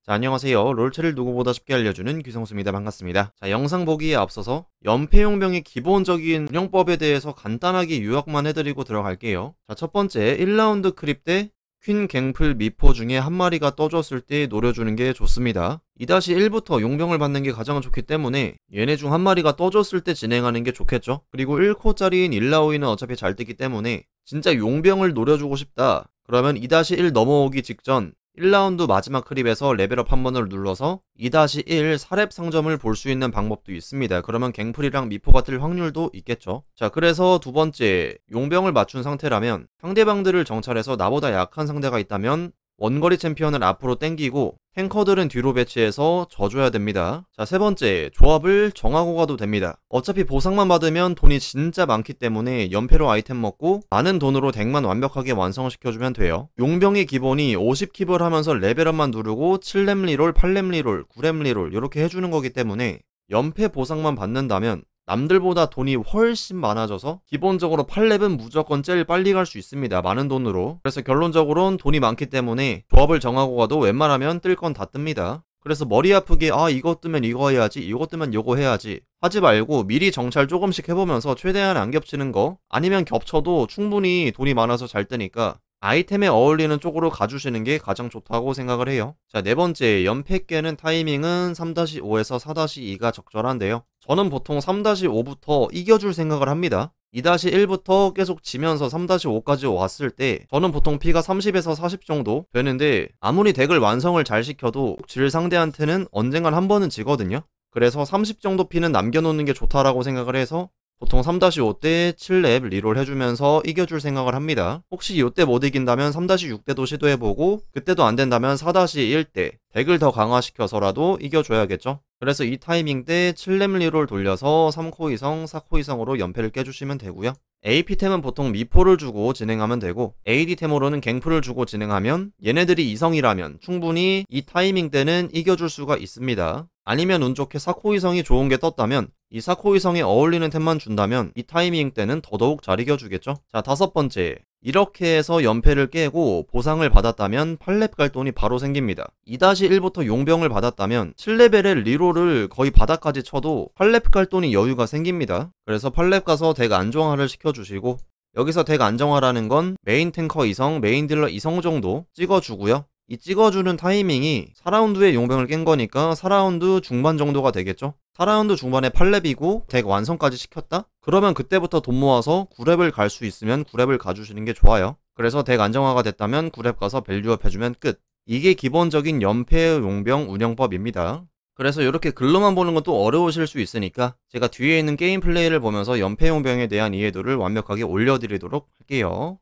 자, 안녕하세요. 롤체를 누구보다 쉽게 알려주는 귀성수입니다. 반갑습니다. 자, 영상 보기에 앞서서 연패용병의 기본적인 운영법에 대해서 간단하게 요약만 해드리고 들어갈게요. 자, 첫 번째 1라운드 크립 때 퀸, 갱플, 미포 중에 한 마리가 떠줬을 때 노려주는 게 좋습니다. 2-1부터 용병을 받는 게 가장 좋기 때문에 얘네 중 한 마리가 떠줬을 때 진행하는 게 좋겠죠. 그리고 1코짜리인 일라오이는 어차피 잘 뜨기 때문에 진짜 용병을 노려주고 싶다 그러면 2-1 넘어오기 직전 1라운드 마지막 크립에서 레벨업 한 번을 눌러서 2-1 4렙 상점을 볼 수 있는 방법도 있습니다. 그러면 갱플이랑 미포가 뜰 확률도 있겠죠. 자, 그래서 두 번째, 용병을 맞춘 상태라면 상대방들을 정찰해서 나보다 약한 상대가 있다면 원거리 챔피언을 앞으로 땡기고 탱커들은 뒤로 배치해서 져줘야 됩니다. 자, 세 번째, 조합을 정하고 가도 됩니다. 어차피 보상만 받으면 돈이 진짜 많기 때문에 연패로 아이템 먹고 많은 돈으로 덱만 완벽하게 완성시켜주면 돼요. 용병의 기본이 50킵을 하면서 레벨업만 누르고 7렙 리롤, 8렙 리롤, 9렙 리롤 이렇게 해주는 거기 때문에 연패 보상만 받는다면 남들보다 돈이 훨씬 많아져서 기본적으로 8렙은 무조건 제일 빨리 갈 수 있습니다. 많은 돈으로. 그래서 결론적으로는 돈이 많기 때문에 조합을 정하고 가도 웬만하면 뜰 건 다 뜹니다. 그래서 머리 아프게 이거 뜨면 이거 해야지, 이거 뜨면 이거 해야지 하지 말고 미리 정찰 조금씩 해보면서 최대한 안 겹치는 거, 아니면 겹쳐도 충분히 돈이 많아서 잘 뜨니까 아이템에 어울리는 쪽으로 가주시는 게 가장 좋다고 생각을 해요. 자, 네 번째, 연패 깨는 타이밍은 3-5에서 4-2가 적절한데요. 저는 보통 3-5부터 이겨줄 생각을 합니다. 2-1부터 계속 지면서 3-5까지 왔을 때 저는 보통 피가 30에서 40 정도 되는데 아무리 덱을 완성을 잘 시켜도 질 상대한테는 언젠간 한 번은 지거든요. 그래서 30 정도 피는 남겨놓는 게 좋다라고 생각을 해서 보통 3-5 때 7렙 리롤 해주면서 이겨줄 생각을 합니다. 혹시 이때 못 이긴다면 3-6 때도 시도해보고 그때도 안된다면 4-1 때 덱을 더 강화시켜서라도 이겨줘야겠죠. 그래서 이 타이밍 때 7렙 리롤 돌려서 3코 이성, 4코 이성으로 연패를 깨주시면 되고요. AP템은 보통 미포를 주고 진행하면 되고 AD템으로는 갱플을 주고 진행하면 얘네들이 이성이라면 충분히 이 타이밍 때는 이겨줄 수가 있습니다. 아니면 운 좋게 4코 이성이 좋은 게 떴다면 이 4코 이성에 어울리는 템만 준다면 이 타이밍 때는 더더욱 잘 이겨주겠죠. 자, 다섯 번째, 이렇게 해서 연패를 깨고 보상을 받았다면 8렙 갈 돈이 바로 생깁니다. 2-1부터 용병을 받았다면 7레벨의 리롤을 거의 바닥까지 쳐도 8렙 갈 돈이 여유가 생깁니다. 그래서 8렙 가서 덱 안정화를 시켜주시고, 여기서 덱 안정화라는 건 메인 탱커 이성, 메인 딜러 이성 정도 찍어주고요. 이 찍어주는 타이밍이 4라운드에 용병을 깬 거니까 4라운드 중반 정도가 되겠죠. 4라운드 중반에 8렙이고 덱 완성까지 시켰다? 그러면 그때부터 돈 모아서 9렙을 갈 수 있으면 9렙을 가주시는 게 좋아요. 그래서 덱 안정화가 됐다면 9렙 가서 밸류업 해주면 끝. 이게 기본적인 연패 용병 운영법입니다. 그래서 이렇게 글로만 보는 건 또 어려우실 수 있으니까 제가 뒤에 있는 게임 플레이를 보면서 연패 용병에 대한 이해도를 완벽하게 올려드리도록 할게요.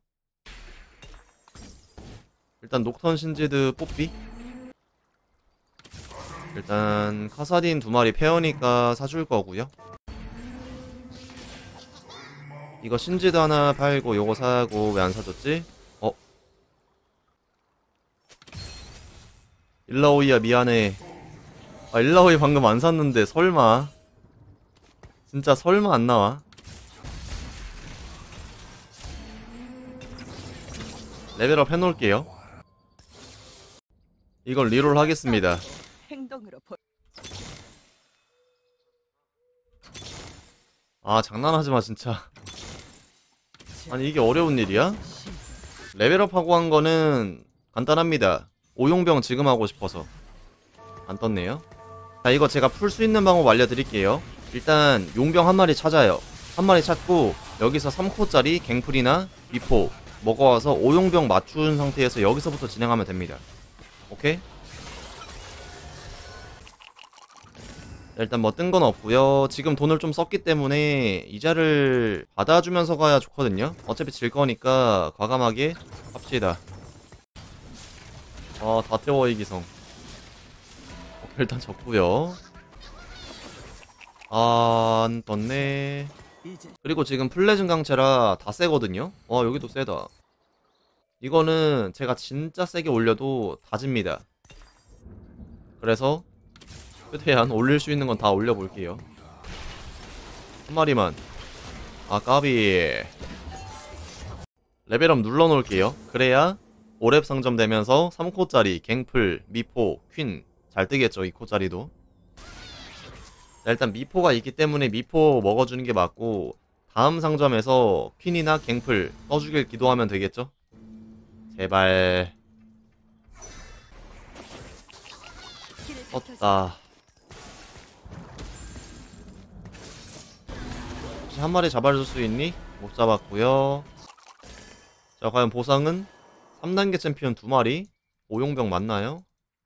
일단 녹턴 신지드 뽑기. 일단 카사딘 2마리 페어니까 사줄 거고요. 이거 신지드 하나 팔고 요거 사고 왜 안 사줬지? 일라오이야 미안해. 일라오이 방금 안 샀는데 설마. 진짜 설마 안 나와. 레벨업 해놓을게요. 이걸 리롤 하겠습니다. 장난하지마 진짜. 아니 이게 어려운 일이야? 레벨업하고 한 거는 간단합니다. 오용병 지금 하고 싶어서 안 떴네요. 자, 이거 제가 풀 수 있는 방법 알려드릴게요. 일단 용병 한 마리 찾아요. 한 마리 찾고 여기서 3코짜리 갱플이나 미포 먹어와서 오용병 맞춘 상태에서 여기서부터 진행하면 됩니다. 오케이? 일단 뭐 뜬 건 없고요. 지금 돈을 좀 썼기 때문에 이자를 받아주면서 가야 좋거든요. 어차피 질 거니까 과감하게 합시다. 다 태워 이기성. 오케이, 일단 졌고요. 안 떴네. 그리고 지금 플레즌 강체라 다 세거든요. 여기도 세다. 이거는 제가 진짜 세게 올려도 다 집니다. 그래서 최대한 올릴 수 있는 건 다 올려볼게요. 한 마리만. 까비. 레벨업 눌러놓을게요. 그래야 5렙 상점 되면서 3코짜리 갱플, 미포, 퀸 잘 뜨겠죠, 2코짜리도. 자, 일단 미포가 있기 때문에 미포 먹어주는 게 맞고, 다음 상점에서 퀸이나 갱플 떠주길 기도하면 되겠죠? 제발. 떴다. 혹시 한 마리 잡아줄 수 있니? 못 잡았고요. 자, 과연 보상은 3단계 챔피언 2마리. 오용병 맞나요?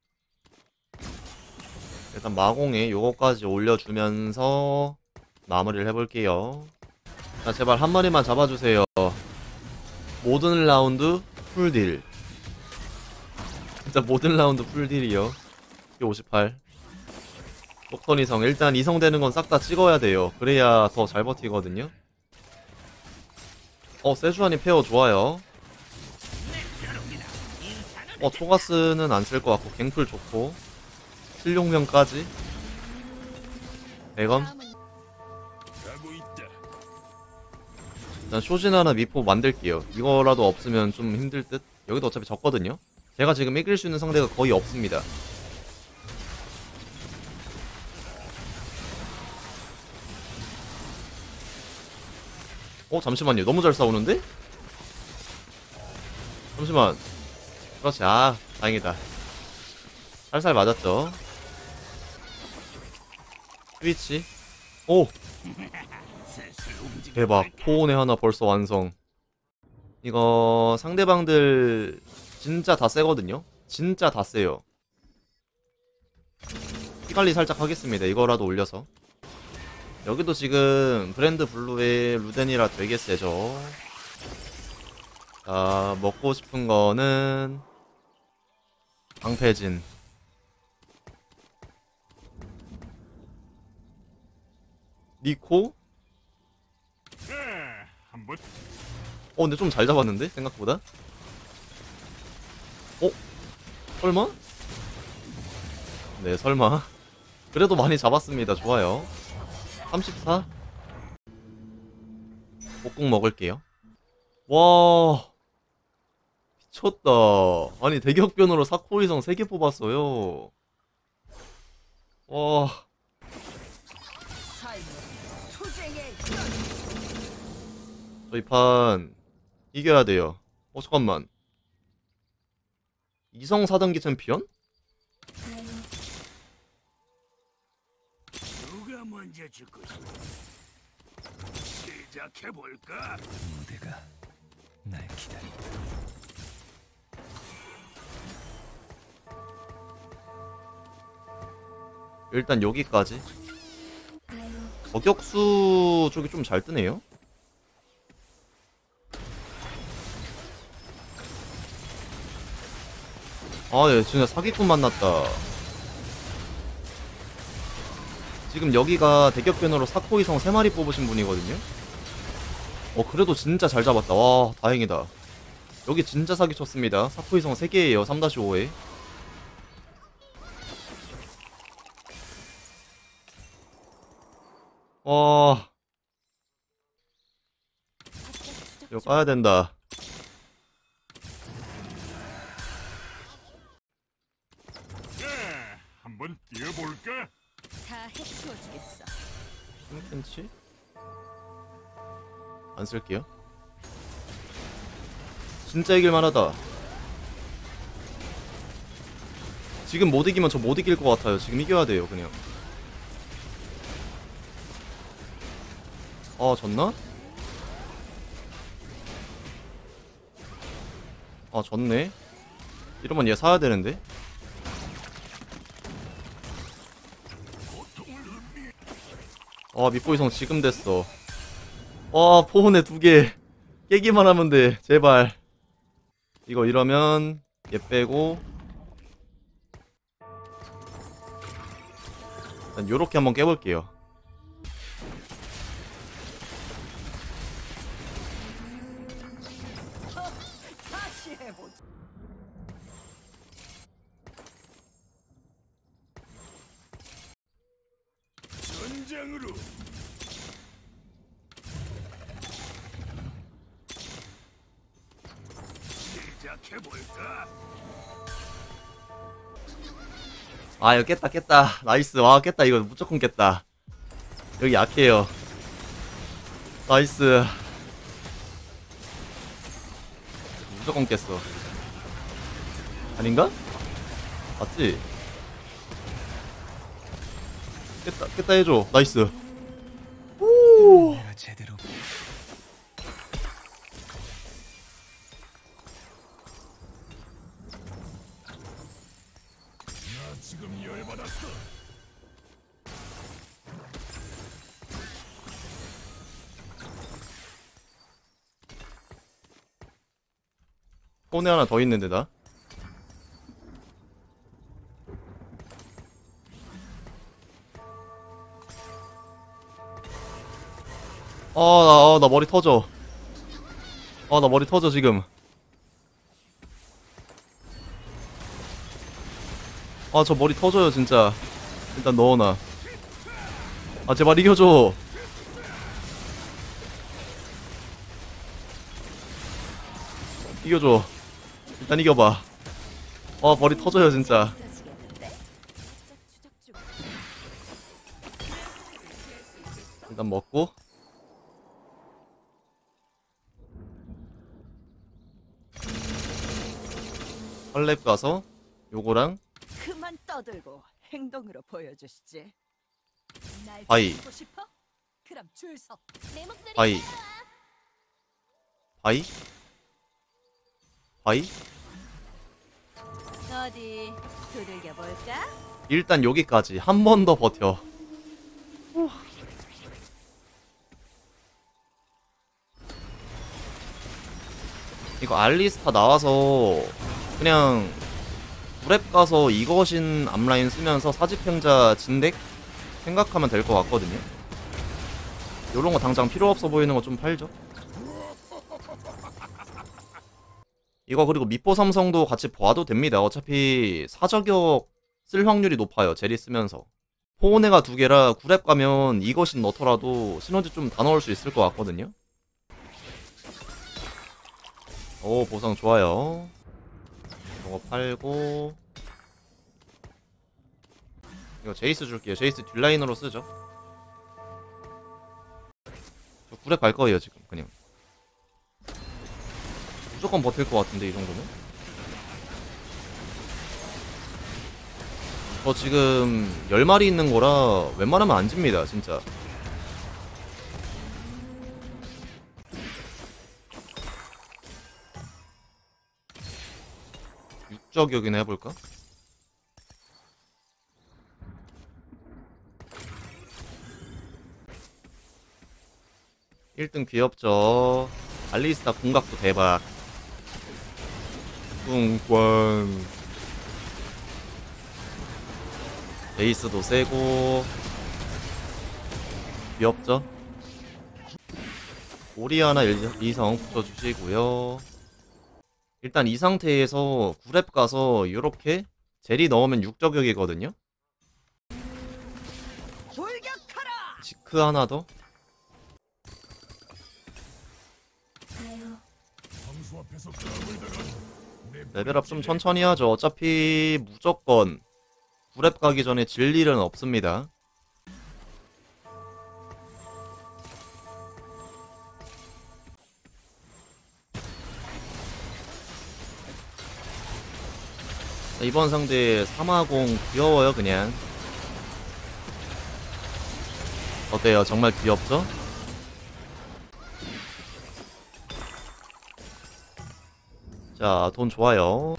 일단 마공에 요거까지 올려주면서 마무리를 해볼게요. 자, 제발 한 마리만 잡아주세요. 모든 라운드 풀딜. 진짜 모든 라운드 풀딜이요. 58. 녹턴 이성. 일단 이성 되는 건 싹 다 찍어야 돼요. 그래야 더 잘 버티거든요. 세주아님 페어 좋아요. 초가스는 안 쓸 것 같고 갱플 좋고 실용명까지. 대검. 일단 쇼진하나 미포 만들게요. 이거라도 없으면 좀 힘들 듯. 여기도 어차피 졌거든요. 제가 지금 이길 수 있는 상대가 거의 없습니다. 잠시만요. 너무 잘 싸우는데? 잠시만. 그렇지. 다행이다. 살살 맞았죠. 스위치. 오! 대박. 포온에 하나 벌써 완성. 이거 상대방들 진짜 다 세거든요? 진짜 다 세요. 피관리 살짝 하겠습니다. 이거라도 올려서. 여기도 지금 브랜드 블루의 루덴이라 되게 세죠. 자, 먹고 싶은 거는 방패진. 니코? 근데 좀 잘 잡았는데? 생각보다? 설마? 네, 설마. 그래도 많이 잡았습니다. 좋아요. 34? 볶국 먹을게요. 와, 미쳤다. 아니, 대격변으로 사코이성 3개 뽑았어요. 와. 저희 판 이겨야 돼요. 잠깐만. 이성 4단계 챔피언? 누가 먼저 죽고 싶어? 시작해볼까? 무대가 날 기다린다. 일단 여기까지. 저격수 쪽이 좀 잘 뜨네요. 얘 진짜 사기꾼 만났다. 지금 여기가 대격변으로 사코이성 3마리 뽑으신 분이거든요. 그래도 진짜 잘 잡았다. 와, 다행이다. 여기 진짜 사기 쳤습니다. 사코이성 3개예요. 3-5에. 와, 이거 까야 된다. 한번 뛰어볼까? 다 해치워주겠어. 킹켄치? 안 쓸게요. 진짜 이길만하다. 지금 못 이기면 저 못 이길 것 같아요. 지금 이겨야 돼요, 그냥. 졌나? 졌네. 이러면 얘 사야 되는데. 밑보이성 지금 됐어. 포온에 2개 깨기만 하면 돼. 제발. 이거 이러면 얘 빼고 일단 요렇게 한번 깨볼게요. 다시 해보자. 전장으로. 시작해볼까? 아 이거 깼다 나이스. 와 깼다. 이거 무조건 깼다. 여기 약해요. 나이스. 무조건 깼어. 아닌가? 맞지? 깼다 해줘. 나이스. 오. 내가 제대로 나 지금 열받았어. 손에 하나 더 있는데 나. 나 머리 터져. 나 머리 터져 지금. 저 머리 터져요 진짜. 일단 넣어놔. 제발 이겨줘. 이겨줘. 일단 이겨봐. 머리 터져요 진짜. 있어지겠는데? 추적 중. 일단 먹고. 헐랩 가서 요거랑 그만 떠들고 행동으로 보여주시지. 날 바이. 보고 싶어? 그럼 줄 서. 내 목소리 바이. 바이? 바이? 어디 두들겨 볼까? 일단 여기까지 한 번 더 버텨. 이거 알리스타 나와서 그냥 브랩 가서 이거신 앞라인 쓰면서 사지평자 진덱 생각하면 될 것 같거든요. 요런 거 당장 필요 없어 보이는 거 좀 팔죠. 이거 그리고 미포 삼성도 같이 봐도 됩니다. 어차피 사저격 쓸 확률이 높아요. 제리 쓰면서. 포오네가 두 개라 구랩 가면 이거신 넣더라도 시너지 좀 다 넣을 수 있을 것 같거든요. 오 보상 좋아요. 이거 팔고 이거 제이스 줄게요. 제이스 뒷라인으로 쓰죠. 저 구랩 갈 거예요 지금 그냥. 무조건 버틸 것 같은데 이 정도면. 저 지금 10마리 있는 거라 웬만하면 안 집니다 진짜. 육저격이나 해볼까? (1등) 귀엽죠. 알리스타 공각도 대박. 꿍꽝. 베이스도 세고 귀엽죠. 오리아나 2성 붙여주시고요. 일단 이 상태에서 9렙 가서 이렇게 젤이 넣으면 6저격이거든요. 돌격하라! 지크 하나 더. 황수 앞에서 까불다가 내 레벨업 좀 천천히 하죠. 어차피 무조건 9렙 가기 전에 질 일은 없습니다. 자, 이번 상대 350 귀여워요 그냥. 어때요? 정말 귀엽죠? 자, 돈 좋아요.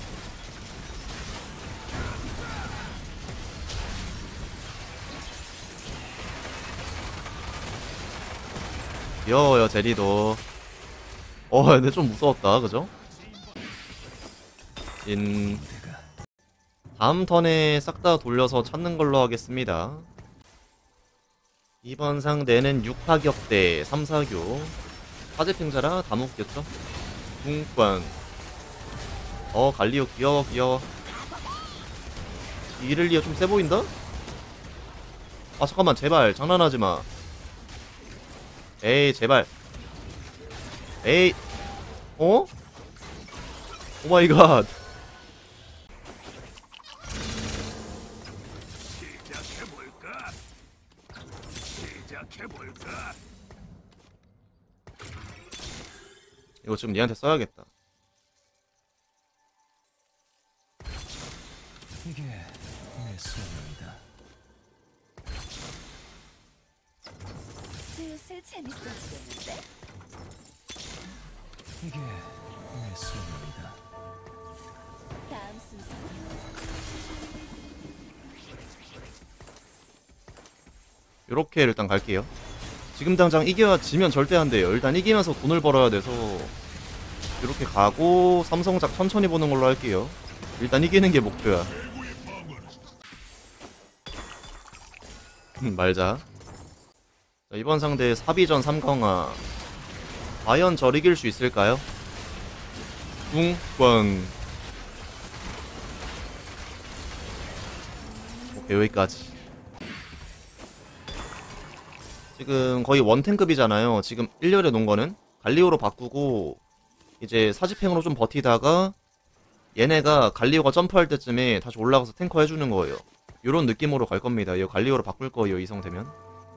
귀여워요 제리도. 근데 좀 무서웠다 그죠? 다음 턴에 싹 다 돌려서 찾는 걸로 하겠습니다. 이번 상대는 6타격대 3사교 사제핑자라 다 묶였죠? 궁관. 갈리오 귀여워. 이를리아 좀 세 보인다? 잠깐만 제발 장난하지마. 에이 제발. 에이 오마이갓. 시작해볼까? 이거 지금 얘한테 써야겠다. 이게 내 소명이다. 슬슬 재밌어지겠는데? 이게 내 소명이다. 다음 순서. 요렇게 일단 갈게요. 지금 당장 이겨야 지면 절대 안 돼요. 일단 이기면서 돈을 벌어야 돼서 이렇게 가고 삼성작 천천히 보는 걸로 할게요. 일단 이기는 게 목표야. 말자. 자, 이번 상대 사비전 3강화 과연 절 이길 수 있을까요? 웅꽝. 오케이, 여기까지. 지금 거의 원탱급이잖아요. 지금 1렬에 놓은 거는 갈리오로 바꾸고 이제 사지팽으로 좀 버티다가 얘네가 갈리오가 점프할 때쯤에 다시 올라가서 탱커 해주는 거예요. 요런 느낌으로 갈 겁니다. 이거 갈리오로 바꿀 거예요, 이성되면.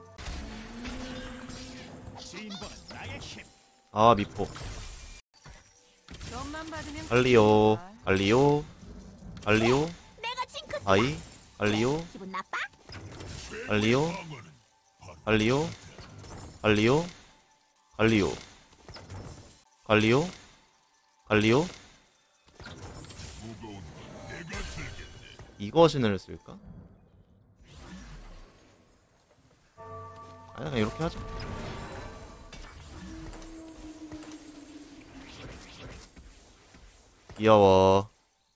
아, 미포. 돈만 받으면 갈리오, 갈리오, 갈리오, 내가 징크스. 아이, 갈리오, 기분 나빠? 갈리오, 갈리오, 갈리오, 갈리오, 갈리오, 갈리오. 이거 신을 쓸까? 아니, 그냥 이렇게 하자. 귀여워.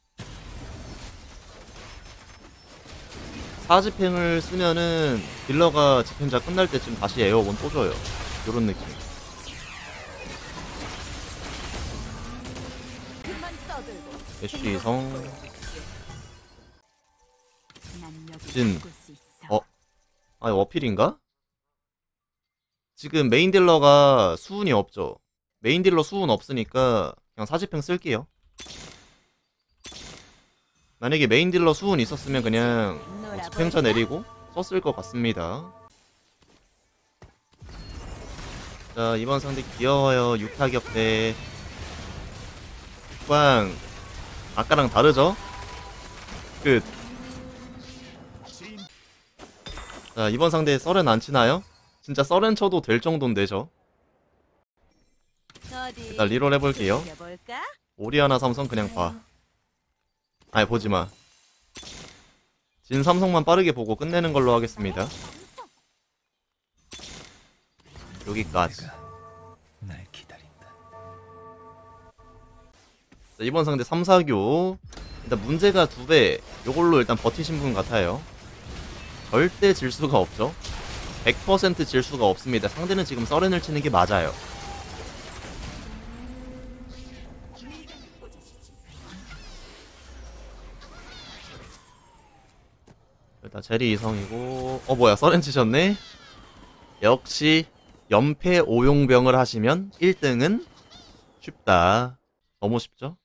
사지팽을 쓰면은 딜러가 집행자 끝날 때쯤 다시 에어본 또 줘요. 요런 느낌. 그만 떠들고. 애쉬성. 난 여기 진. 죽을 수 있어. 아, 이거 어필인가? 지금 메인 딜러가 수운이 없죠. 메인 딜러 수운 없으니까 그냥 사지팽 쓸게요. 만약에 메인 딜러 수운 있었으면 그냥 뭐 집행자 내리고 썼을 것 같습니다. 자, 이번 상대 귀여워요. 6타격대. 꽝. 아까랑 다르죠? 끝. 자, 이번 상대 썰엔 안 치나요? 진짜 썰엔 쳐도 될 정도인데죠. 어디 일단 리롤 해볼게요. 두들겨볼까? 오리아나 삼성 그냥 봐. 아니, 보지마. 진 삼성만 빠르게 보고 끝내는 걸로 하겠습니다. 여기까지. 날 기다린다. 자, 이번 상대 3, 4교. 일단 문제가 2배. 요걸로 일단 버티신 분 같아요. 절대 질 수가 없죠. 100% 질 수가 없습니다. 상대는 지금 서렌을 치는 게 맞아요. 일단 제리 이성이고, 뭐야, 서렌 치셨네? 역시 연패 오용병을 하시면 1등은 쉽다. 너무 쉽죠?